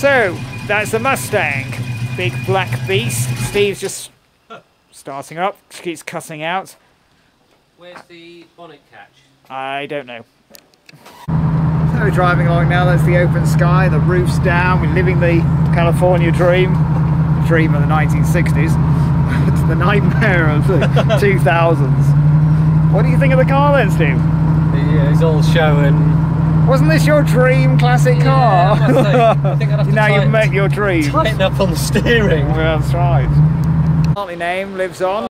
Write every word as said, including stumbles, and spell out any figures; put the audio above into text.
So, that's the Mustang. Big black beast. Steve's just starting up, keeps cutting out. Where's the bonnet catch? I don't know. So we're driving along now, that's the open sky, the roof's down, we're living the California dream. Dream of the nineteen sixties. It's the nightmare of the two thousands. What do you think of the car then, Steve? Yeah, it's all showing. Wasn't this your dream classic Yeah, car? I must say, I think I'd have to now tighten, you've met your dream. tighten up on the steering. Well, that's right. Hartley name lives on.